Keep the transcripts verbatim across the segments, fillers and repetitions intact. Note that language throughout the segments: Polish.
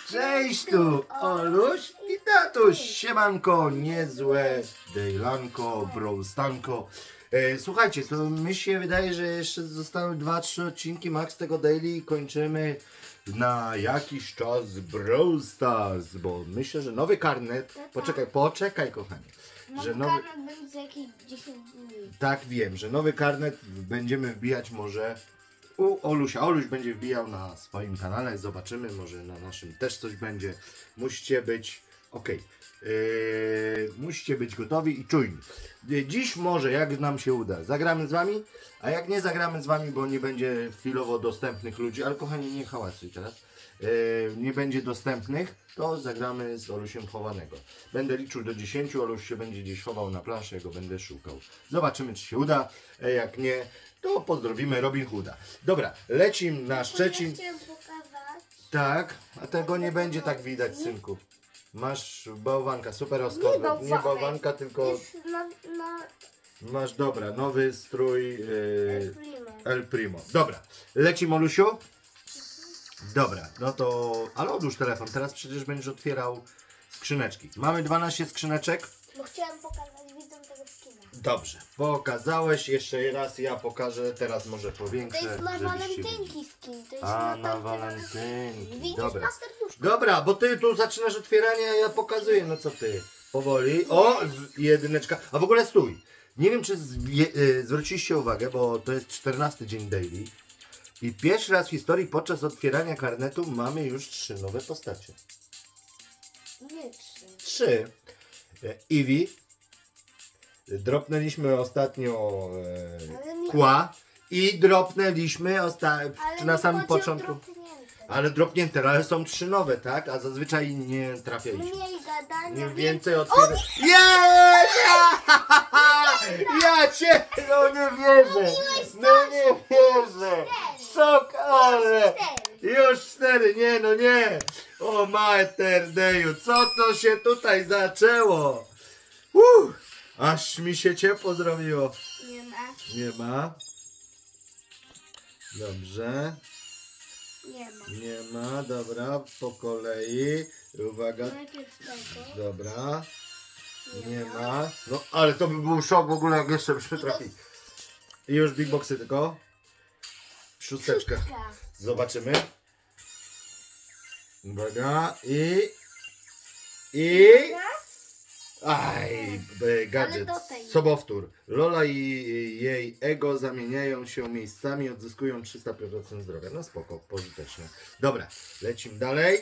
Cześć tu Oluś i tatuś, siemanko, niezłe dejlanko, brolstanko. E, słuchajcie, to mi się wydaje, że jeszcze zostały dwa trzy odcinki max tego daily i kończymy na jakiś czas Brawl Stars, bo myślę, że nowy karnet, poczekaj, poczekaj kochanie. Nowy, że nowy karnet będzie za jakieś dziesięć dni. Tak, wiem, że nowy karnet będziemy wbijać może u Olusia. Oluś będzie wbijał na swoim kanale, zobaczymy, może na naszym też coś będzie. Musicie być, ok, yy, musicie być gotowi i czujni. Dziś może, jak nam się uda, zagramy z wami, a jak nie zagramy z wami, bo nie będzie chwilowo dostępnych ludzi, ale kochani, nie hałasuj teraz, yy, nie będzie dostępnych, to zagramy z Olusiem chowanego. Będę liczył do dziesięciu, Oluś się będzie gdzieś chował na planszę, ja go będę szukał. Zobaczymy, czy się uda, a jak nie, to pozdrowimy Robin Hooda. Dobra, lecimy na Szczecin. Ja chciałem pokazać. Tak, a tego nie będzie tak widać, synku. Masz bałwanka, super Oskar. Nie bałwanek. Nie bałwanka, tylko Jest na, na masz, dobra, nowy strój yy, El Primo. El Primo. Dobra, lecimy Olusiu? Dobra, no to, ale odłóż telefon, teraz przecież będziesz otwierał skrzyneczki. Mamy dwanaście skrzyneczek. Bo chciałem pokazać widzom tego skina. Dobrze, pokazałeś, jeszcze raz ja pokażę, teraz może powiększę. To jest na żebyście walentynki widzieli. skin. To jest A, na, na tam- walentynki, Widzisz dobra. na serduszku. Dobra, bo ty tu zaczynasz otwieranie, a ja pokazuję, no co ty. Powoli. O, z- jedyneczka. A w ogóle stój. Nie wiem, czy z, je, y, zwróciliście uwagę, bo to jest czternasty dzień daily. I pierwszy raz w historii podczas otwierania karnetu mamy już trzy nowe postacie. Nie trzy. Trzy. E, Eevee. Dropnęliśmy ostatnio e, Ale mi- Kła. I dropnęliśmy osta- Ale na mi samym chodzi o początku. dropnięte. Ale dropnięte, ale są trzy nowe, tak? A zazwyczaj nie trafialiśmy. Mniej gadania, Im więcej otwieram. Jest! Ja cię, no nie wierzę! No nie wierzę! Szok, ale! Już cztery, nie no nie! O mater deju, co to się tutaj zaczęło? Uh, aż mi się ciepło zrobiło. Nie ma. Nie ma. Dobrze. Nie ma. Nie ma, dobra, po kolei. Uwaga, Najpierw tego. dobra. Nie ma. No ale to by był szok w ogóle, jak jeszcze byśmy trafili. I już big boxy tylko. Szósteczka. Szóstka. Zobaczymy. Uwaga. I... I... Aj, b- gadżet. Ale do tej. Sobowtór. Lola i jej ego zamieniają się miejscami, odzyskują trzysta procent zdrowia. No spoko, pożyteczne. Dobra, lecimy dalej.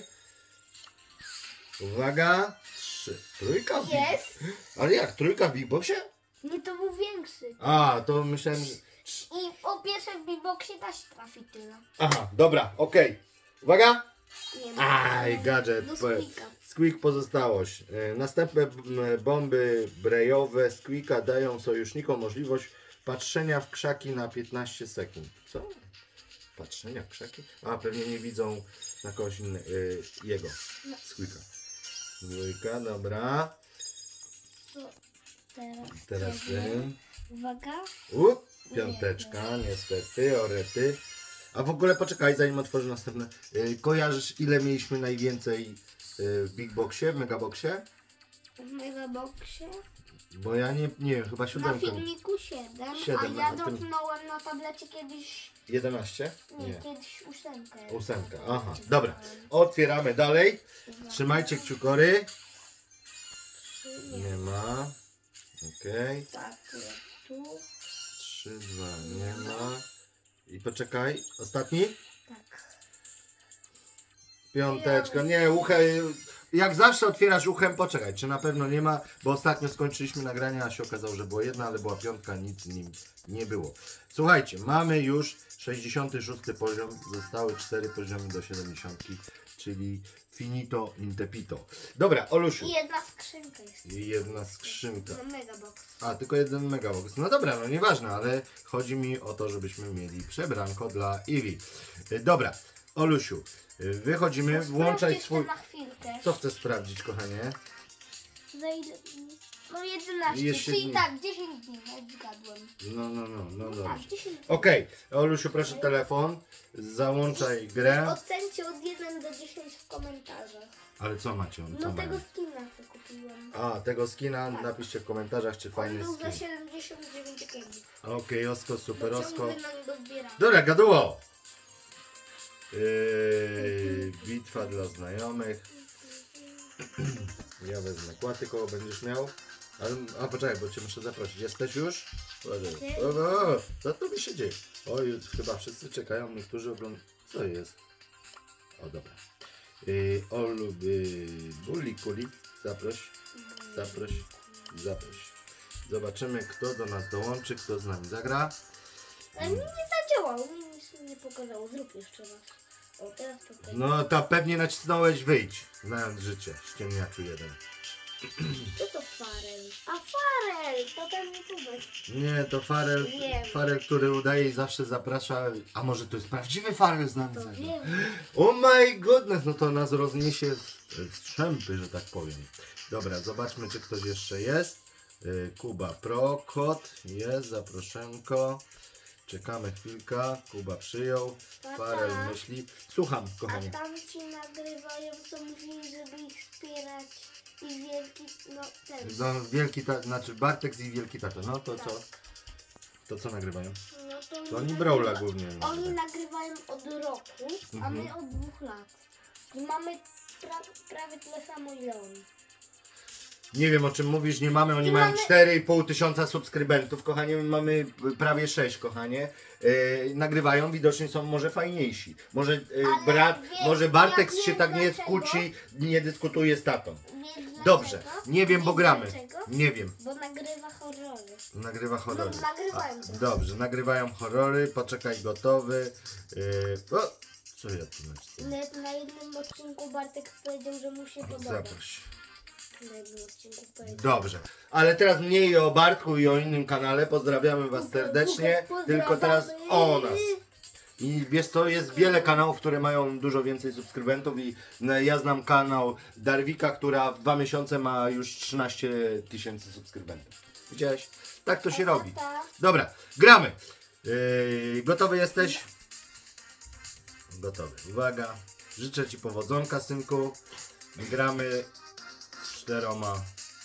Uwaga. Trzy. Trójka w big... Jest. Ale jak? Trójka w big boxie? Nie, to był większy. A, to myślałem, że... I po pierwsze w beatboxie da się trafić tyle. Aha, dobra, okej. Uwaga. Nie ma. Aj, gadżet. Do Squeaka. Squeak pozostałość. E, Następne m, bomby brejowe Squeaka dają sojusznikom możliwość patrzenia w krzaki na piętnaście sekund. Co? Patrzenia w krzaki? A, pewnie nie widzą na kogoś innego. E, jego. Squeaka. Dwójka, dobra. To teraz. Teraz jeden. ten. Uwaga. U, piąteczka, niestety, orety. A w ogóle poczekaj, zanim otworzę następne. E, kojarzysz, ile mieliśmy najwięcej e, w Big Boxie, w Megaboxie? W megaboxie. Bo ja nie, nie wiem, chyba Na siódemkę. filmiku siedem, Siedem, a ja a tym- dropnąłem na tablecie kiedyś. jedenaście? Nie, Nie. kiedyś ósemkę. Ósemka, aha, dobra. Otwieramy dalej. Trzymajcie kciukory. Trzy, nie. Nie ma. Okej. Tak, tu. Trzy, dwa, nie ma. I poczekaj, ostatni? Tak. Piąteczka, nie, uchem. Jak zawsze otwierasz uchem, poczekaj, czy na pewno nie ma, bo ostatnio skończyliśmy nagranie, a się okazało, że była jedna, ale była piątka, nic w nim nie było. Słuchajcie, mamy już sześćdziesiąty szósty poziom, zostały cztery poziomy do siedemdziesiątki, czyli finito intepito. Dobra, Olusiu. I jedna skrzynka jest. I jedna skrzynka. Na megabox. A, tylko jeden megabox. No dobra, no nieważne, ale chodzi mi o to, żebyśmy mieli przebranko dla Eevee. Y, Dobra, Olusiu, y, wychodzimy, włączaj Sprawdź swój... jeszcze na chwilkę. Co chcesz sprawdzić, kochanie? Za ile... No jedenaście, Jeszcze czyli dni. tak, dziesięć dni, jak zgadłem. No, no, no, no Tak, dobrze. dziesięć dni. Okej, Olusiu, proszę telefon. Załączaj grę. Ocencie od jeden do dziesięciu w komentarzach. Ale co macie? Co No mają? tego skina co kupiłem. A, tego skina napiszcie w komentarzach, czy On fajny był za skin. siedemdziesiąt dziewięć ekibów. Okej, osko, super, osko. Ciągle na niego zbierałem. Dobra, gaduło! Yy, bitwa dla znajomych. Ja wezmę kłaty, koło będziesz miał. Ale, a poczekaj, bo cię muszę zaprosić. Jesteś już? Okej. O, o, co tu mi się dzieje? Oj, chyba wszyscy czekają, niektórzy oglądają. Co jest? O, dobra. Yy, Olu, yy, Buli, Kuli, zaproś, zaproś, zaproś. Zobaczymy, kto do nas dołączy, kto z nami zagra. Ale mi nie zadziałał, mi nic nie pokazało. Zrób jeszcze raz. O, teraz pokażę. No, to pewnie nacisnąłeś wyjdź, znając życie, ściemniaczu jeden. Co to Farel? A Farel! To ten youtuber. Nie, to Farel, Wiem. Farel, który udaje i zawsze zaprasza. A może to jest prawdziwy Farel z nami To zagra? wiem. Oh my goodness, no to nas rozniesie w strzępy, że tak powiem. Dobra, zobaczmy, czy ktoś jeszcze jest. Yy, Kuba Pro, kot jest, zaproszenko. Czekamy chwilkę, Kuba przyjął, Tata. Farel myśli. Słucham, A kochanie. tam ci nagrywają, co mówili, żeby ich wspierać. I wielki, no ten. No, wielki ta, znaczy Bartek i wielki tato, no to Tak. co? To co nagrywają? No to To oni nagrywa- Brawla głównie Oni nagrywają. nagrywają od roku, a Mhm. my od dwóch lat. I mamy pra prawie tyle samo ile oni. Nie wiem, o czym mówisz, nie mamy, oni I mają mamy- cztery i pół tysiąca subskrybentów, kochanie, my mamy prawie sześć, kochanie. Yy, nagrywają, widocznie są może fajniejsi. Może yy, Ale brat, wie- może Bartek ja się wiem tak nie dlaczego. kłóci, nie dyskutuje z tatą. Wiesz Dobrze, dlaczego? nie wiem, bo Wiesz gramy. dlaczego? Nie wiem. Bo nagrywa horrory. Nagrywa horrory. No, nagrywają A, to. dobrze, nagrywają horrory, poczekaj, gotowy. Yy, o, co ja tu nacisnę? Nawet na jednym odcinku Bartek powiedział, że mu się podoba. Zaproś. Na jednym odcinku powiedział. Dobrze, ale teraz mniej o Bartku i o innym kanale. Pozdrawiamy Was serdecznie. Pozdrawiamy. Tylko teraz o nas. I wiesz co, jest wiele kanałów, które mają dużo więcej subskrybentów i no, ja znam kanał Darwika, która w dwa miesiące ma już trzynaście tysięcy subskrybentów. Widziałeś? Tak to się robi. Tata. Dobra, gramy. Yy, gotowy jesteś? Gotowy. Uwaga. Życzę Ci powodzonka, synku. Gramy z czteroma.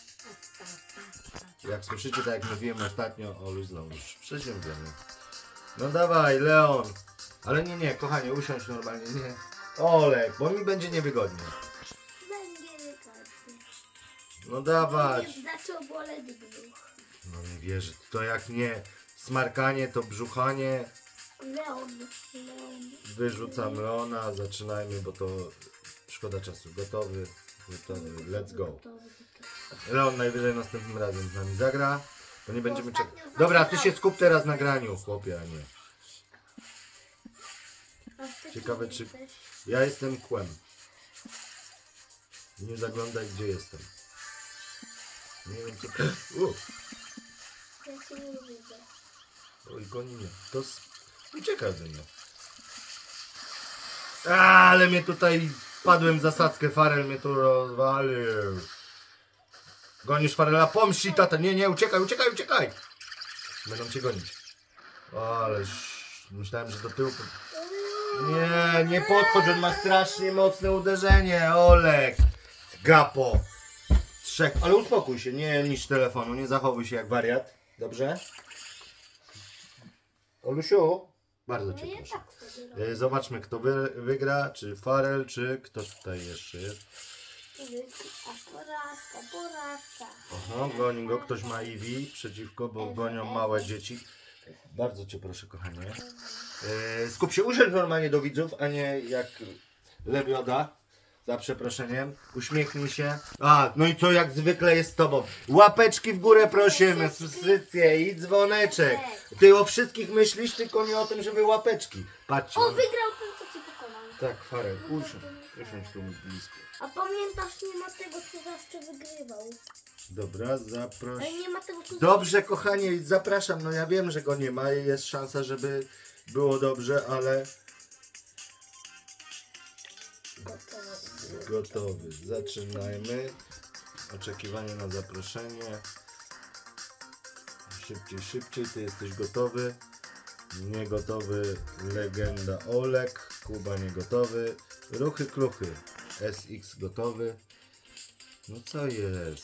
Jak słyszycie, tak jak mówiłem ostatnio, Oluś znowu już przeziębiony. No dawaj, Leon. Ale nie, nie, kochanie, usiądź normalnie, nie. Olek, bo mi będzie niewygodnie. Będzie wygodnie. No dawaj. Już zaczął boleć brzuch. No nie wierzę, to jak nie smarkanie, to brzuchanie. Leon, Leon. Wyrzucam Leona, zaczynajmy, bo to szkoda czasu. Gotowy, gotowy, let's go. Leon najwyżej następnym razem z nami zagra, bo nie będziemy czekać. ostatnio Dobra, ty zagrał. się skup teraz na graniu, chłopie, a nie. A ty Ciekawe, kim czy- jesteś? Ja jestem kłem. Nie zaglądaj, gdzie jestem. Nie wiem, co to... U, Ja cię nie widzę. oj, goni mnie. To s... ucieka ode mnie. A, ale mnie tutaj... Padłem w zasadzkę, Farel mnie tu rozwalił. Gonisz Farela, pomści tata. Nie, nie, uciekaj, uciekaj, uciekaj. Będą cię gonić. Ależ... Myślałem, że do tyłu... Nie, nie podchodź, on ma strasznie mocne uderzenie, Olek. Gapo. Trzech, ale uspokój się, nie niszcz telefonu, nie zachowuj się jak wariat. Dobrze? Olusiu, bardzo No cię ja proszę. tak sobie robię. E, Zobaczmy, kto wy, wygra, czy Farel, czy kto tutaj jeszcze jest. A porażka, porażka. Aha, goni go, ktoś ma Eevee przeciwko, bo gonią małe dzieci. Bardzo cię proszę, kochanie. E, skup się, usiądź normalnie do widzów, a nie jak Lebioda. Za przeproszeniem. Uśmiechnij się. A, no i co jak zwykle jest z tobą. Łapeczki w górę prosimy, subskrypcje i dzwoneczek. Ty o wszystkich myślisz, tylko nie o tym, żeby łapeczki. Patrzcie. O, on- wygrał ten, co ci pokonał. Tak, Farel, usiądź. Usiądź tu blisko. A pamiętasz, nie ma tego, co zawsze wygrywał. Dobra, zaproś. Ale nie ma tego, co Dobrze, kochanie, zapraszam. No ja wiem, że go nie ma i jest szansa, żeby było dobrze, ale gotowe. gotowy. Zaczynajmy. Oczekiwanie na zaproszenie. Szybciej, szybciej. Ty jesteś gotowy. Nie gotowy. Legenda Olek. Kuba nie gotowy. Ruchy kluchy. S X gotowy. No co jest?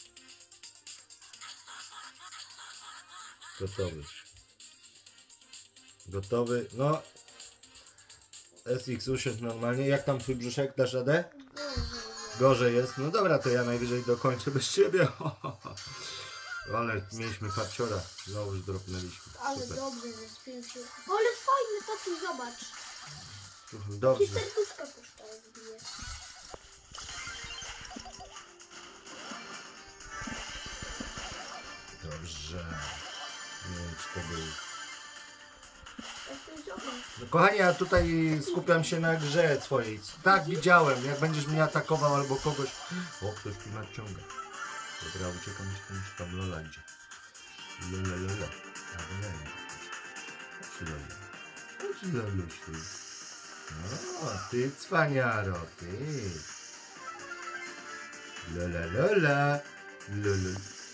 Gotowy. Gotowy. No. S X usiądź normalnie. Jak tam twój brzuszek? Dasz radę? Gorzej jest. No dobra, to ja najwyżej dokończę bez ciebie. Ale mieliśmy farciora. Znowu już dropnęliśmy. Ale Super. dobrze, że spił się. Ale fajny taki, zobacz. Dobrze. I serduszka puszczają wbije. Dobrze. Nie wiem, czy to był... Jak to zobacz. No, kochani, ja tutaj skupiam się na grze swojej. Tak, widziałem. Jak będziesz mnie atakował albo kogoś... O, ktoś tu nadciąga. Dobra, uciekam, uciekam, uciekam. Lola idzie. Lola, Lola. Albo nie wiem. Chodź, Lola. Chodź, Lolusiu. O, ty cwaniaro, ty. Lola, Lola. Lola.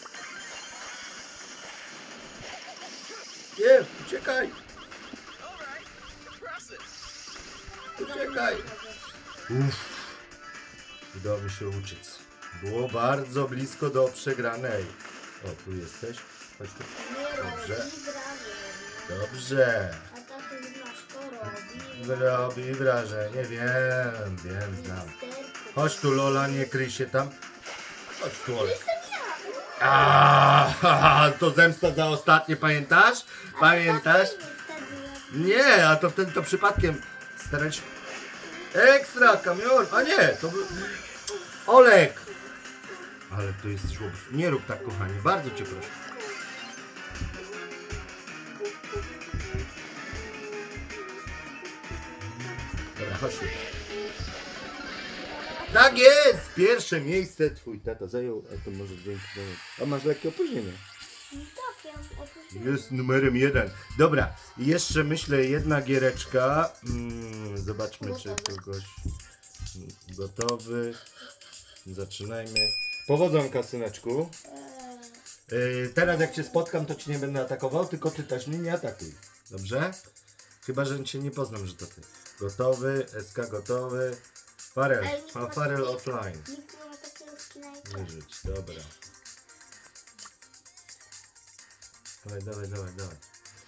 Nie, uciekaj. Uciekaj. Uff. Udało mi się uciec. Było bardzo blisko do przegranej. O, tu jesteś. Chodź tu. Dobrze. Dobrze. A tatuś znasz, to robi. Robi wrażenie. Wiem, wiem, znam. Chodź tu, Lola, nie kryj się tam. Chodź tu, Ola. Aaaa, to zemsta za ostatnie, pamiętasz? Pamiętasz? Nie, a to wtedy to przypadkiem starać. Ekstra, kamion! A nie, to był Olek! Ale tu jesteś łobuz. Nie rób tak, kochanie, bardzo cię proszę. Dobra, chodź tu. Tak jest! Pierwsze miejsce twój tata zajął, a to może dzięki temu. A masz lekkie opóźnienie. Tak, ja oczywiście. Jest numerem jeden. Dobra, jeszcze myślę jedna giereczka. Mm, zobaczmy, czy kogoś gotowy. Zaczynajmy. Powodzonka, syneczku. Yy, teraz jak cię spotkam, to cię nie będę atakował, tylko ty też mnie nie atakuj. Dobrze? Chyba, że cię nie poznam, że to ty. Gotowy, S K gotowy. Farel, a Farel offline. Nikt nie ma takiego skina jak ja. Nie żyć, dobra. Dawaj, dawaj, dawaj, dawaj.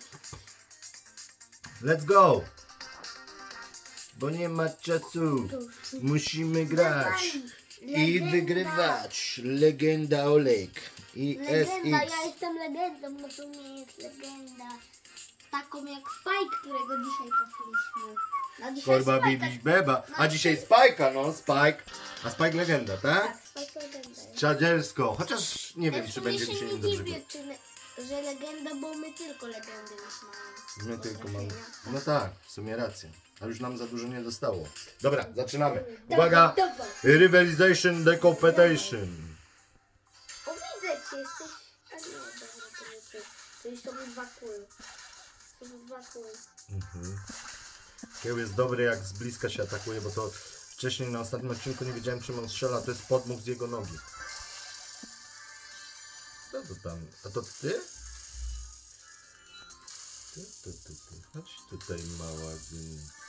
Let's go! Bo nie ma czasu. Musimy grać. I Legenda. wygrywać. Legenda Olek. I Legenda, S X. ja jestem legendą, no to nie jest legenda. Taką jak Spike, którego dzisiaj trafiliśmy. No dzisiaj Korba Spike'a- bibiś beba. A dzisiaj Spike'a, no Spike. A Spike legenda, tak? Tak, Spike legenda jest. Czadzielsko. Chociaż nie wiem, Ja w czy sumie będzie się dzisiaj nie dobrze. dziwię, czy le, że legenda, bo my tylko legendy już mamy. My tylko mamy. Trafienia. No tak, w sumie rację. A już nam za dużo nie dostało. Dobra, zaczynamy. Uwaga! Dawaj, dawaj. Rivalization the competition. O, widzę cię, jesteś... A nie, dobra, to nie ty. To już są dwa kule. To są dwa kule. Mhm. Kieł jest dobry, jak z bliska się atakuje, bo to wcześniej na ostatnim odcinku nie wiedziałem, czym on strzela. To jest podmuch z jego nogi. Co to tam? A to ty? Ty, ty, ty, ty. Chodź tutaj, mała gwinka.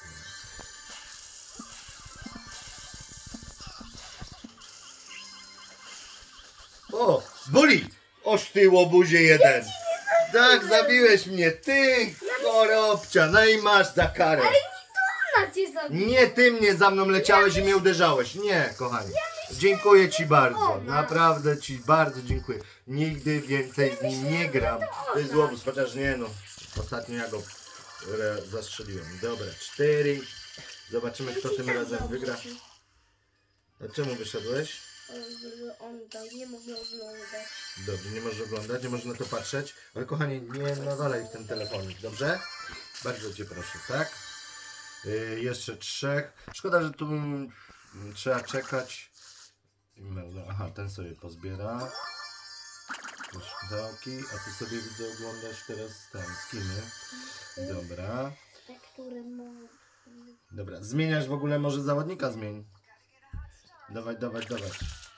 O! Boli! Oż ty, łobuzie jeden! Tak, zabiłeś mnie! Ty, chorobcia! No i masz za karę! Ona cię zabiła. Nie, ty mnie za mną leciałeś i mnie uderzałeś. Nie, kochani. Dziękuję ci bardzo. Naprawdę ci bardzo dziękuję. Nigdy więcej z nim nie gram. To jest łobuz, chociaż nie no. Ostatnio ja go e, zastrzeliłem. Dobra, cztery. Zobaczymy, kto tym razem wygra. A czemu wyszedłeś? On tam nie mogę oglądać. Dobrze, nie możesz oglądać, nie możesz na to patrzeć. Ale kochani, nie nawalaj w ten telefonik, dobrze? Bardzo cię proszę, tak? Yy, jeszcze trzech. Szkoda, że tu mm, trzeba czekać. Aha, ten sobie pozbiera. Szkodełki, a ty sobie widzę oglądasz teraz ten skiny. Dobra. Te, które mam. Dobra, zmieniasz w ogóle, może zawodnika zmień. Dawaj, dawaj, dawaj.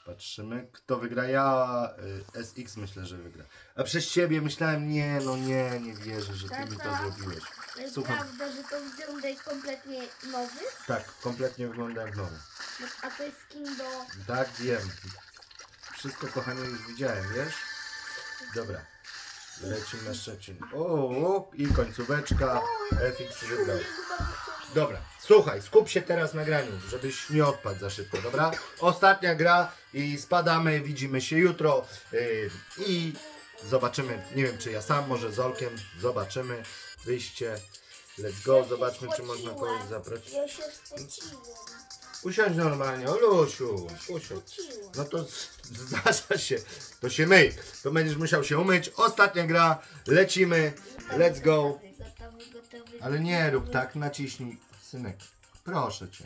Patrzymy, kto wygra. Ja y, S X myślę, że wygra. A przez ciebie myślałem, nie, no nie, nie wierzę, że ty mi to Tata, zrobiłeś. jest Słucham. prawda, że to wygląda jak kompletnie nowy? Tak, kompletnie wygląda jak nowy. No, a to jest skin do... Tak, wiem. Wszystko, kochanie, już widziałem, wiesz? Dobra. Lecimy na Szczecin. O, o, i końcóweczka. F X wygrał. Dobra, słuchaj, skup się teraz na graniu, żebyś nie odpadł za szybko, dobra? Ostatnia gra i spadamy, widzimy się jutro yy, i zobaczymy, nie wiem czy ja sam, może z Olkiem, zobaczymy wyjście. Let's go, zobaczmy czy można kogoś zaprosić. Ja się spociłem. Usiądź normalnie, Olusiu, usiądź. No to z- zdarza się, to się myj, to będziesz musiał się umyć. Ostatnia gra, lecimy, let's go. Gotowy, gotowy. Ale nie rób tak, naciśnij, synek, proszę cię.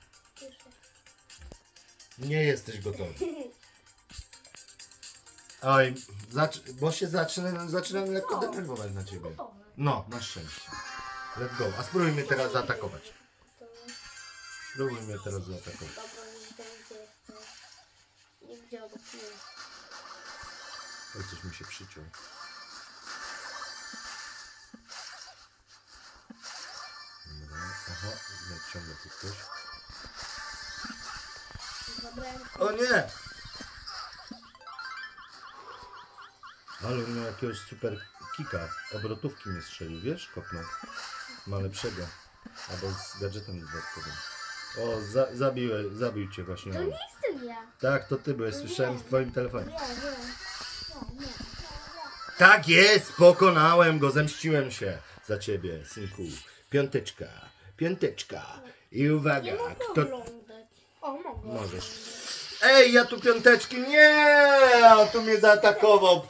Nie jesteś gotowy. Oj, zacz- bo się zaczynam, zaczynam lekko denerwować na ciebie. No, na szczęście. Let's go, a spróbuj mnie teraz zaatakować. Spróbuj mnie teraz zaatakować. Dobra, nie wiem gdzie jesteś. Nie gdzie obok mnie. Oj, coś mi się przyciął. Dobra, aha, ciągle tu ktoś. Zabrałem... O nie! Ale miał jakiegoś super kika. Obrotówki mnie strzelił, wiesz? Kopnął. Ma lepszego. Albo z gadżetem dodatkowym. O, za, zabiłeś, zabił cię właśnie. To nie jestem ja. Tak, to ty byłeś, słyszałem w twoim telefonie. Nie, nie. Nie, nie. Tak jest, pokonałem go, zemściłem się za ciebie, synku. Piąteczka, piąteczka. I uwaga, Nie mogę kto... oglądać. O, mogę. Możesz. Ej, ja tu piąteczki, nie! On tu mnie zaatakował.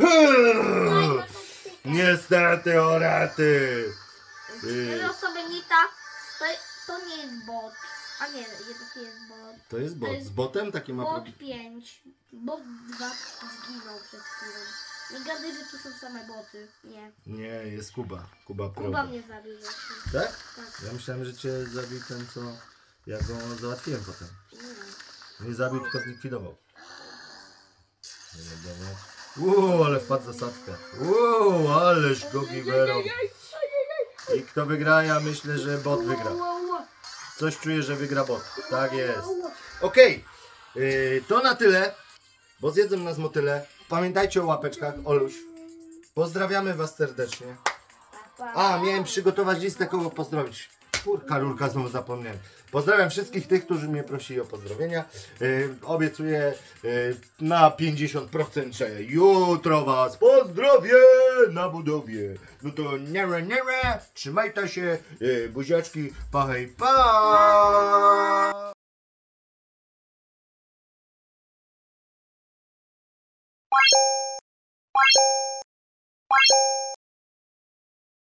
Niestety, o raty. Jeżeli sobie nie ta, to, to nie jest bot. A nie, jednak jest bot. To jest bot. Z botem taki ma Bot problem. pięć. Bot dwa zginął przed chwilą. Nie gadaj, że tu są same boty. Nie. Nie, jest Kuba. Kuba Pro. Kuba mnie zabił właśnie. Tak? Tak. Ja myślałem, że cię zabił ten, co ja go załatwiłem potem. Nie. Nie zabił, tylko zlikwidował. Nie wiadomo. Uuu, ale wpadł za sadkę. Uuu, ależ go giwerą. I kto wygra? Ja myślę, że bot wygra. Coś czuję, że wygra bot. Tak jest. Okej, yy, to na tyle, bo zjedzą nas motyle. Pamiętajcie o łapeczkach, Oluś. Pozdrawiamy was serdecznie. A, miałem przygotować listę, kogo pozdrowić. Kurka, rurka, znowu zapomniałem. Pozdrawiam wszystkich tych, którzy mnie prosili o pozdrowienia. Yy, obiecuję yy, na pięćdziesiąt procent, że jutro was pozdrowię na budowie. No to nere, nere, trzymajcie się, yy, buziaczki, pa hej, pa!